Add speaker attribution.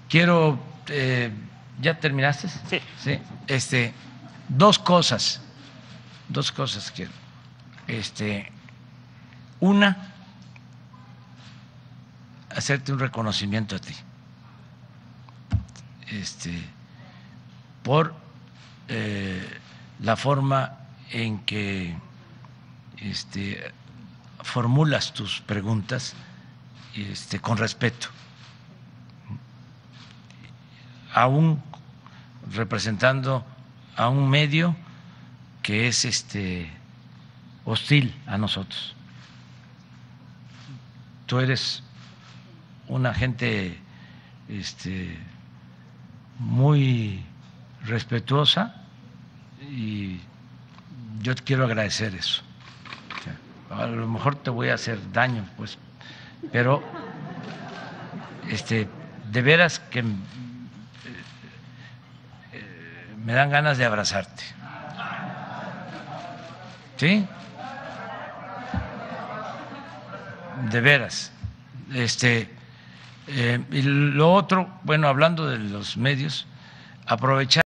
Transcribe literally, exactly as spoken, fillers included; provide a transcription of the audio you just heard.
Speaker 1: quiero, eh, ¿ya terminaste?
Speaker 2: Sí.
Speaker 1: Sí. Este, dos cosas, dos cosas quiero. Este, una, hacerte un reconocimiento a ti, este, por eh, la forma en que este, formulas tus preguntas este, con respeto, aún representando a un medio que es este, hostil a nosotros. Tú eres una gente este, muy respetuosa y yo te quiero agradecer eso. O sea, a lo mejor te voy a hacer daño, pues, pero este, de veras que me dan ganas de abrazarte. ¿Sí? De veras. Este, eh, y lo otro, bueno, hablando de los medios, aprovechar